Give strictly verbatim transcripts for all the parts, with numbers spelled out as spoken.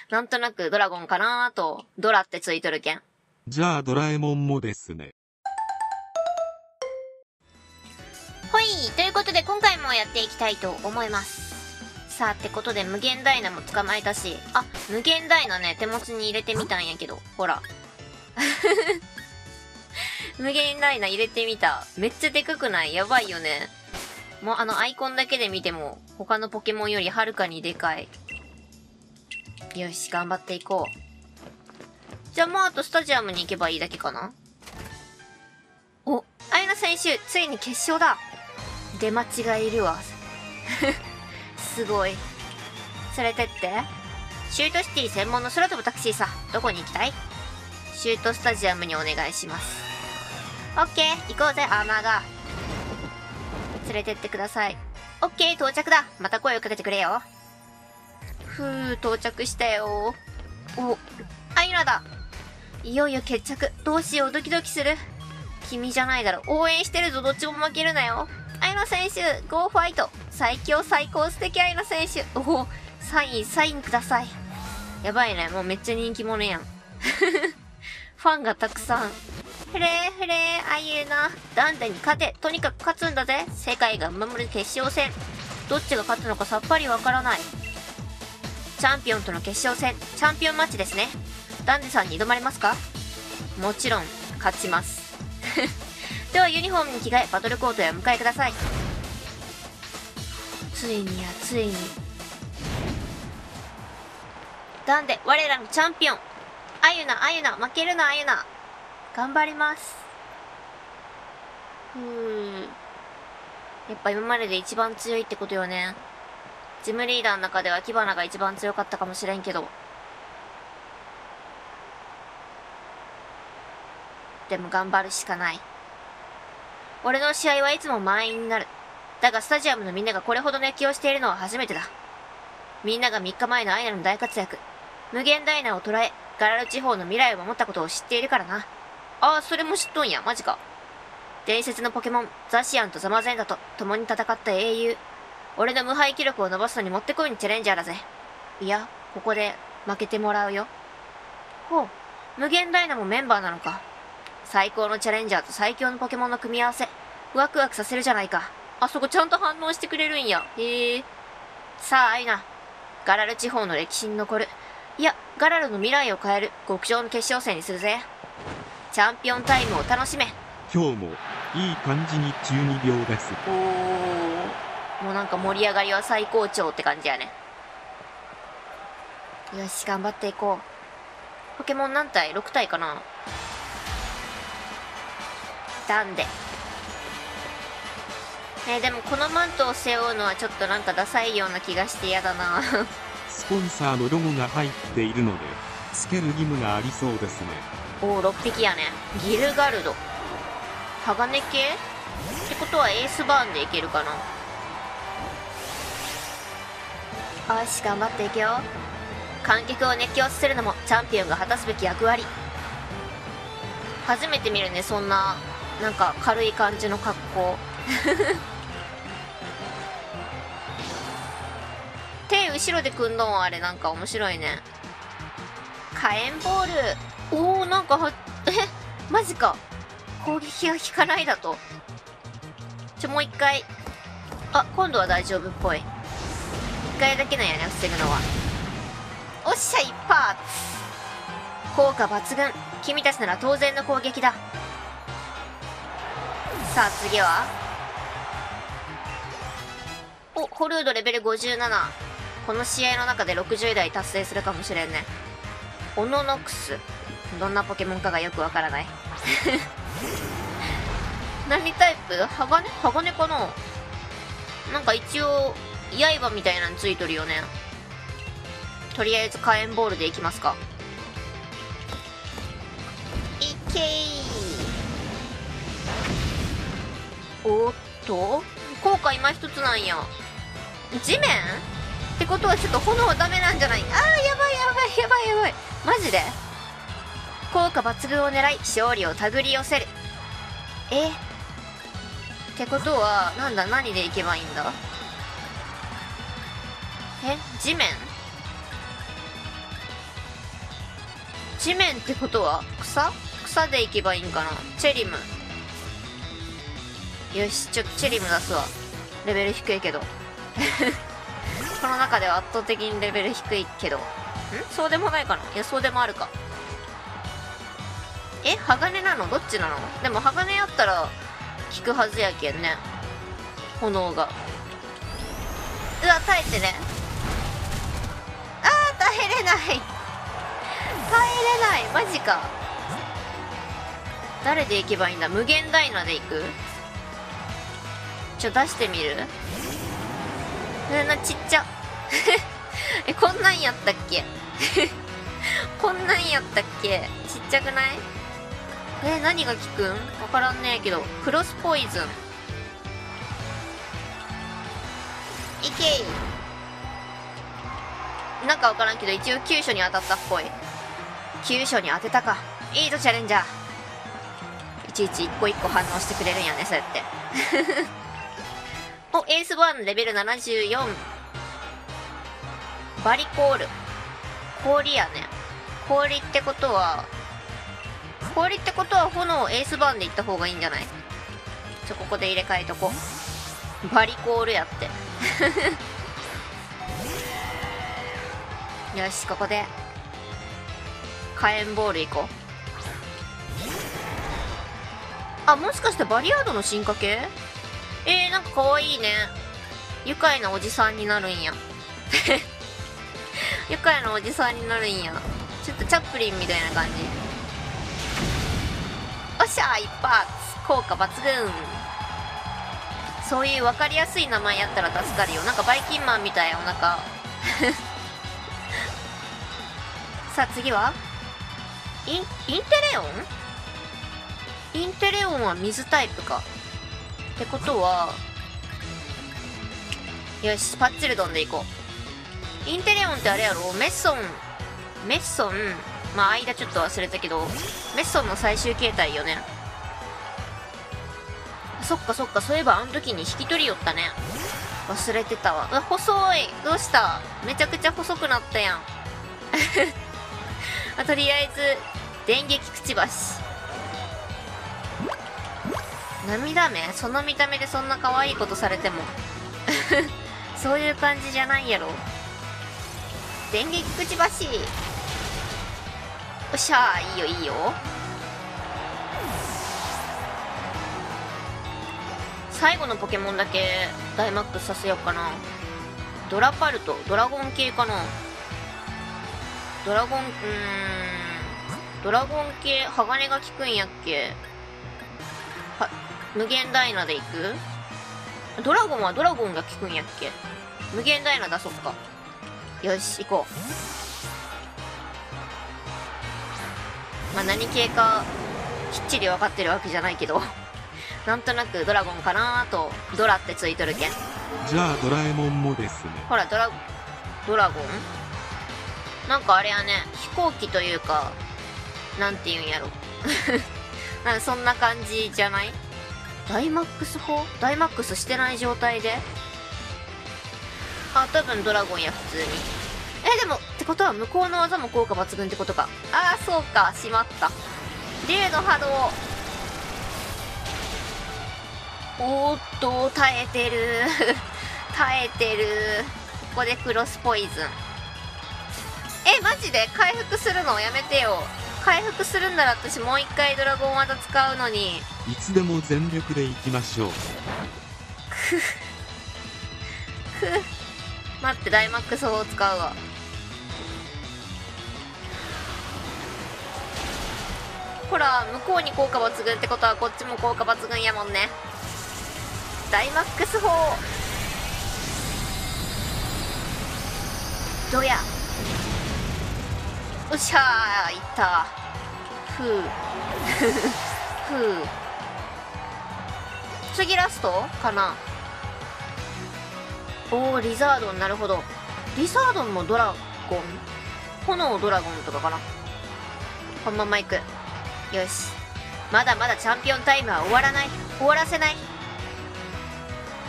なんとなくドラゴンかなーと、ドラってついとるけん。 じゃあドラえもんもですね。 ほい、ということで今回もやっていきたいと思います。さあ、ってことで無限ダイナも捕まえたし、あ、無限ダイナね、手持ちに入れてみたんやけど、ほら。無限ダイナ入れてみた。めっちゃでかくない？やばいよね。もうあのアイコンだけで見ても、他のポケモンよりはるかにでかい。よし、頑張っていこう。じゃあもうあとスタジアムに行けばいいだけかな？お、アイナ選手、ついに決勝だ。出待ちがいるわ。すごい。連れてって。シュートシティ専門の空飛ぶタクシーさ。どこに行きたい？シュートスタジアムにお願いします。オッケー、行こうぜ、アーマーが。連れてってください。オッケー、到着だ。また声をかけてくれよ。ふー、到着したよ。お、アイナだ。いよいよ決着。どうしよう、ドキドキする。君じゃないだろ。応援してるぞ、どっちも負けるなよ。アイナ選手、ゴーファイト。最強最高素敵アイナ選手。おお、サイン、サインください。やばいね、もうめっちゃ人気者やん。ファンがたくさん。ふれーふれー、あゆな。ダンデに勝て。とにかく勝つんだぜ。世界が守る決勝戦。どっちが勝つのかさっぱりわからない。チャンピオンとの決勝戦、チャンピオンマッチですね。ダンデさんに挑まれますか？もちろん、勝ちます。ではユニフォームに着替え、バトルコートへお迎えください。ついにやついに。ダンデ、我らのチャンピオン。あゆな、あゆな、負けるな、あゆな。頑張ります。ふー。やっぱ今までで一番強いってことよね。ジムリーダーの中ではキバナが一番強かったかもしれんけど。でも頑張るしかない。俺の試合はいつも満員になる。だがスタジアムのみんながこれほど熱狂しているのは初めてだ。みんながみっかまえのアイナの大活躍、無限ダイナを捉え、ガラル地方の未来を守ったことを知っているからな。ああ、それも知っとんや、マジか。伝説のポケモン、ザシアンとザマゼンダと共に戦った英雄。俺の無敗記録を伸ばすのにもってこいにチャレンジャーだぜ。いや、ここで負けてもらうよ。ほう、無限ダイナもメンバーなのか。最高のチャレンジャーと最強のポケモンの組み合わせ。ワクワクさせるじゃないか。あそこちゃんと反応してくれるんや。へえ。さあ、アイナ。ガラル地方の歴史に残る。いや、ガラルの未来を変える極上の決勝戦にするぜ。チャンピオンタイムを楽しめ。 今日もいい感じにじゅうにびょうです。 おー。もうなんか盛り上がりは最高潮って感じやね。よし、頑張っていこう。ポケモン何体 ?ろく 体かな。ダンデ。えー、でもこのマントを背負うのはちょっとなんかダサいような気がして嫌だな。 スポンサーのロゴが入っているのでつける義務がありそうですね。 おお、ろっぴきやね。ギルガルド。鋼系ってことはエースバーンでいけるかな。よし、頑張っていくよ。観客を熱狂させるのもチャンピオンが果たすべき役割。初めて見るね、そんななんか軽い感じの格好。手後ろで組んどんあれ、なんか面白いね。火炎ボール。おお、なんかは、え、マジか。攻撃が効かないだと。ちょ、もう一回。あ、今度は大丈夫っぽい。一回だけなんやね、防ぐのは。おっしゃ、一発。効果抜群。君たちなら当然の攻撃だ。さあ、次はお、ホルードレベルごじゅうなな。この試合の中でろくじゅうだい達成するかもしれんね。オノノクス。どんなポケモンかがよくわからない。何タイプ？鋼？鋼かな？なんか一応、刃みたいなのついとるよね。とりあえず火炎ボールでいきますか。いけー。おっと？効果今一つなんや。地面ってことはちょっと炎ダメなんじゃない？あー、やばいやばいやばいやばい。マジで？効果抜群を狙い勝利を手繰り寄せる。えってことはなんだ、何でいけばいいんだ？え、地面？ 地面ってことは草草で行けばいいんかな。チェリム。よし、ちょっとチェリム出すわ。レベル低いけど。この中では圧倒的にレベル低いけど。んそうでもないかな。いや、そうでもあるか。え鋼なの？どっちなの？でも鋼やったら効くはずやけんね。炎が。うわ、耐えてね。あー、耐えれない。耐えれない。マジか。誰で行けばいいんだ？無限ダイナで行く？ちょ、出してみる？えな、ちっちゃ。え、こんなんやったっけ？こんなんやったっけ？ちっちゃくない？え、何が効くん？わからんねえけど。クロスポイズン。いけい。なんかわからんけど、一応急所に当たったっぽい。急所に当てたか。いいぞ、チャレンジャー。いちいち一個一個反応してくれるんやね、そうやって。お、エースワンレベルななじゅうよん。バリコール。氷やね。氷ってことは、氷ってことは炎エースバーンで行った方がいいんじゃない？ちょ、ここで入れ替えとこう。バリコールやって。よし、ここで火炎ボールいこう。あ、もしかしてバリアードの進化系？えー、なんかかわいいね。愉快なおじさんになるんや。愉快なおじさんになるんや。ちょっとチャップリンみたいな感じ。おっしゃー、一発効果抜群。そういう分かりやすい名前やったら助かるよ。なんかバイキンマンみたい、お腹。さあ次はイン、インテレオン？インテレオンは水タイプか。ってことは、よし、パッチルドンでいこう。インテレオンってあれやろ？メッソン、メッソン、まあ間ちょっと忘れたけど、メッソンの最終形態よね。そっかそっか、そういえばあの時に引き取りよったね。忘れてたわ。うわ、細い。どうした？めちゃくちゃ細くなったやん。あ、とりあえず電撃くちばし。涙目？その見た目でそんな可愛いことされても。そういう感じじゃないやろ。電撃くちばし。よっしゃー、いいよいいよ。最後のポケモンだけダイマックスさせようかな。ドラパルト、ドラゴン系かな。ドラゴン、うーん、ドラゴン系、鋼が効くんやっけ。は、無限ダイナでいく？ドラゴンはドラゴンが効くんやっけ。無限ダイナ出そっか。よし、行こう。まあ何系かきっちり分かってるわけじゃないけど。なんとなくドラゴンかなーと、ドラってついとるけん。 じゃあドラえもんもですね。 ほら、ドラ、ドラゴン？なんかあれやね、飛行機というか、なんて言うんやろ。なんかそんな感じじゃない？ダイマックス砲？ダイマックスしてない状態で？あ、多分ドラゴンや、普通に。え、でも、ってことは向こうの技も効果抜群ってことか。ああ、そうか、しまった。竜の波動。おーっと、耐えてる。耐えてる。ここでクロスポイズン。え、マジで回復するのやめてよ。回復するんなら私もう一回ドラゴン技使うのに。 いつでも全力でいきましょう。 くふ待って、ダイマックス砲使うわ。ほら、向こうに効果抜群ってことはこっちも効果抜群やもんね。ダイマックス砲どや。おっしゃー、いった。ふう。ふう。次ラストかな。おー、リザードン、なるほど。リザードンもドラゴン？炎ドラゴンとかかな。このまま行く。よし。まだまだチャンピオンタイムは終わらない。終わらせない。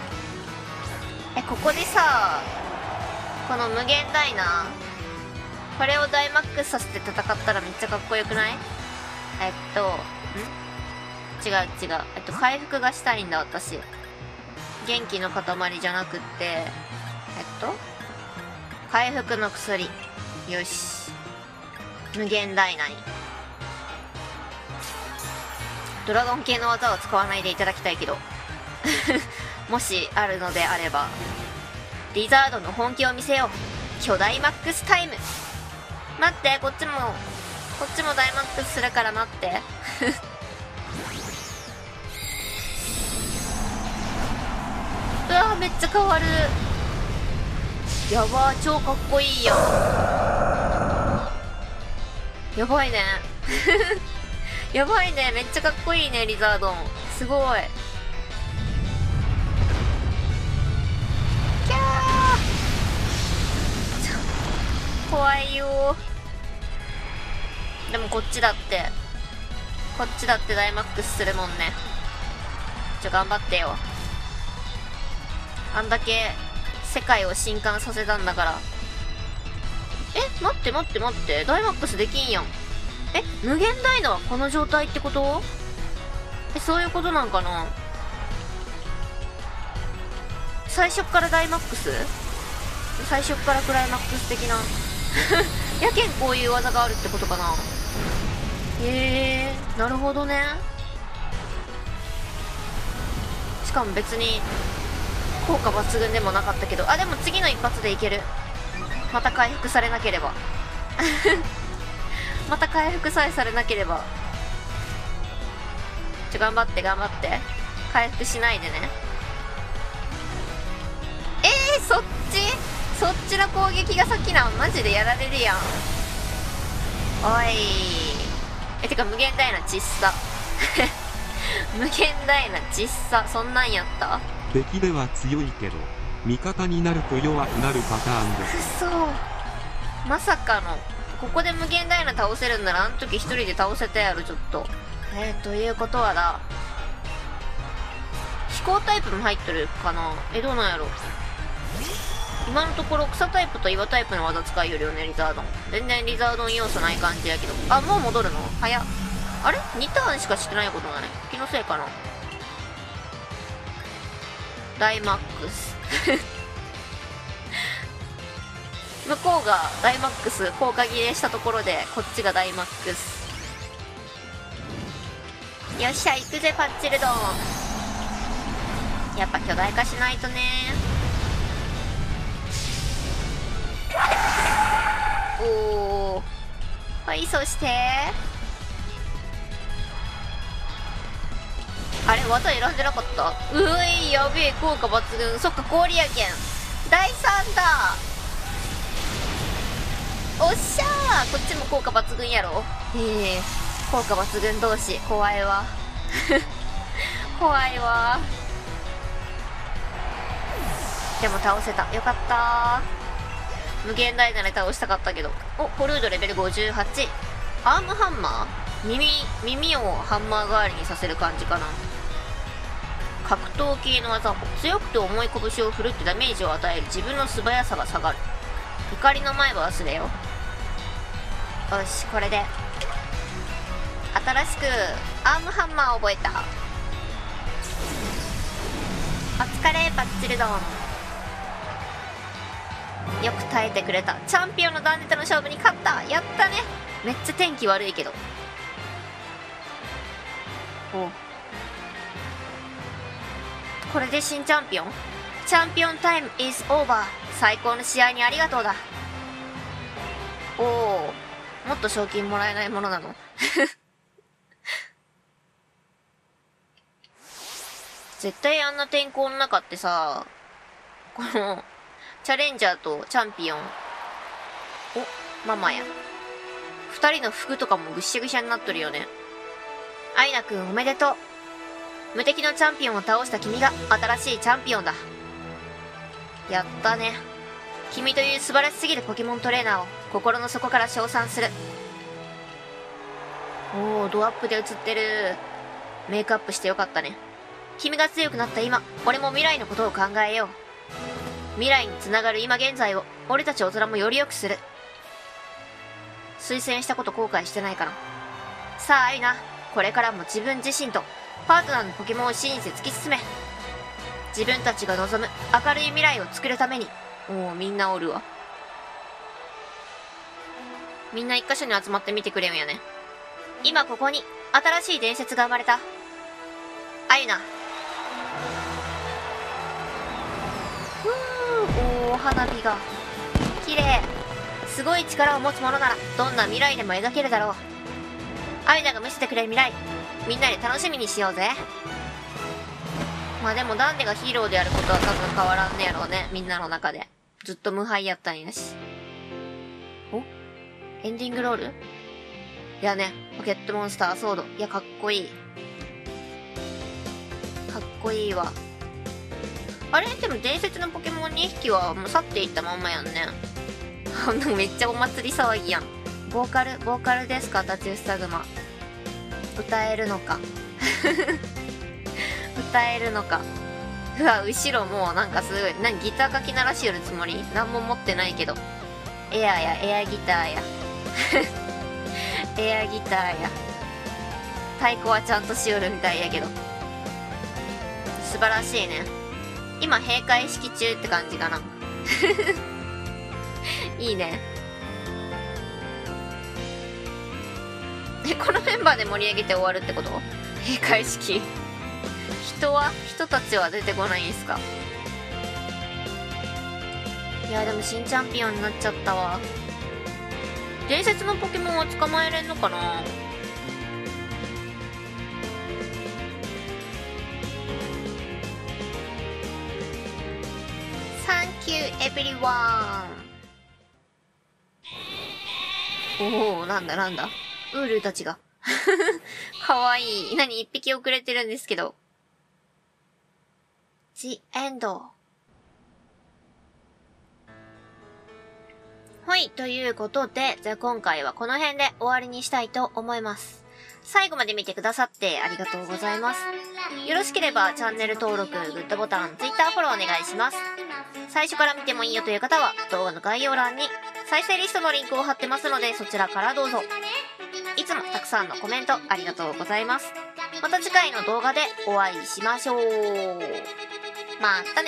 え、ここでさ、この無限ダイナこれをダイマックスさせて戦ったらめっちゃかっこよくない？えっと、ん違う違う。えっと、回復がしたいんだ、私。元気の塊じゃなくって、えっと、回復の薬。よし。無限大内。ドラゴン系の技は使わないでいただきたいけど。もしあるのであれば。リザードの本気を見せよう。巨大マックスタイム。待って、こっちも、こっちも大マックスするから待って。うわめっちゃ変わる。やばー、超かっこいいやん。やばいね。やばいね、めっちゃかっこいいね、リザードン。すごい。キャー怖いよー。でもこっちだって、こっちだって大マックスするもんね。ちょ、頑張ってよ。あんだけ世界を震撼させたんだから。え、待って待って待って。ダイマックスできんやん。え、無限大のはこの状態ってこと？え、そういうことなんかな？最初からダイマックス？最初からクライマックス的な。やけんこういう技があるってことかな？へえー、なるほどね。しかも別に効果抜群でもなかったけど、あ、でも次の一発でいける。また回復されなければ。また回復さえされなければ。ちょ、頑張って頑張って。回復しないでね。えー、そっちそっちの攻撃が先なん？マジでやられるやん。おい。え、てか無限大なちっさ。無限大なちっさ。そんなんやった？ 敵では強いけど味方になると弱くなるパターンです。 くそ、まさかの。ここで無限大な倒せるんならあの時一人で倒せたやろ。ちょっとえー、ということはだ、飛行タイプも入っとるかな。え、どうなんやろ。今のところ草タイプと岩タイプの技使いよるよね、リザードン。全然リザードン要素ない感じやけど。あ、もう戻るの早っ。あれ ?に ターンしかしてないことない。気のせいかな。ダイマックス。向こうがダイマックス効果切れしたところで、こっちがダイマックス。よっしゃ、行くぜ、パッチルドン。やっぱ巨大化しないとね。おー。はい、そして。あれ、技選んでなかった？うい、やべえ、効果抜群。そっか、氷やけん。だいさんだ。おっしゃー。こっちも効果抜群やろ。へえ、効果抜群同士。怖いわ。怖いわ。でも倒せた。よかったー。無限大なら倒したかったけど。お、ホルードレベルごじゅうはち。アームハンマー？耳、耳をハンマー代わりにさせる感じかな。格闘系の技。強くて重い拳を振るってダメージを与える。自分の素早さが下がる。怒りの前は忘れよ。よし、これで新しくアームハンマーを覚えた。お疲れ、パッチルドン。よく耐えてくれた。チャンピオンのダンデとの勝負に勝った。やったね。めっちゃ天気悪いけど。お、これで新チャンピオン。チャンピオンタイム is over。 最高の試合にありがとうだ。おお、もっと賞金もらえないものなの？絶対あんな天候の中ってさ、このチャレンジャーとチャンピオン、お、ママや二人の服とかもぐっしゃぐしゃになっとるよね。アイナくんおめでとう。無敵のチャンピオンを倒した君が新しいチャンピオンだ。やったね。君という素晴らしすぎるポケモントレーナーを心の底から称賛する。おー、ドアップで映ってる。メイクアップしてよかったね。君が強くなった今、俺も未来のことを考えよう。未来につながる今現在を俺たち大人もより良くする。 推薦したこと後悔してないかな。さあ、アユナ、これからも自分自身とパートナーのポケモンを信じて突き進め。自分たちが望む明るい未来を作るために。おお、みんなおるわ。みんな一箇所に集まって見てくれるんやね。今ここに新しい伝説が生まれた。アユナ。ふぅ、おー、花火が。綺麗。すごい力を持つものなら、どんな未来でも描けるだろう。アユナが見せてくれる未来、みんなで楽しみにしようぜ。まあでもダンデがヒーローであることは多分変わらんねやろうね、みんなの中で。ずっと無敗やったんやし。お？エンディングロール？いやね、ポケットモンスターソード。いや、かっこいい。かっこいいわ。あれでも伝説のポケモンにひきはもう去っていったまんまやんね。なんかめっちゃお祭り騒ぎやん。ボーカル、ボーカルですか、タチウスタグマ。歌えるのか。歌えるのか。うわ、後ろもうなんかすごい。何、ギターかき鳴らしよるつもり？何も持ってないけど。エアや、エアギターや。エアギターや。太鼓はちゃんとしよるみたいやけど。素晴らしいね。今閉会式中って感じかな。いいね。え、このメンバーで盛り上げて終わるってこと？閉会式。人は人たちは出てこないんすか？いや、でも新チャンピオンになっちゃったわ。伝説のポケモンは捕まえれんのかな？サンキューエブリワン。おお、なんだなんだ。ウールたちが。かわいい。何、一匹遅れてるんですけど。The End。はい、ということで、じゃあ今回はこの辺で終わりにしたいと思います。最後まで見てくださってありがとうございます。よろしければチャンネル登録、グッドボタン、Twitter フォローお願いします。最初から見てもいいよという方は動画の概要欄に再生リストのリンクを貼ってますので、そちらからどうぞ。いつもたくさんのコメントありがとうございます。また次回の動画でお会いしましょう。またね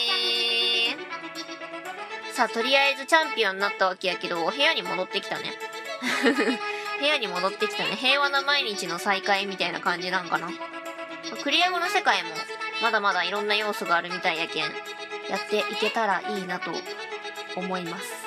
ー。さあ、とりあえずチャンピオンになったわけやけど、部屋に戻ってきたね。部屋に戻ってきたね。平和な毎日の再会みたいな感じなんかな。クリア後の世界もまだまだいろんな要素があるみたいやけん、やっていけたらいいなと思います。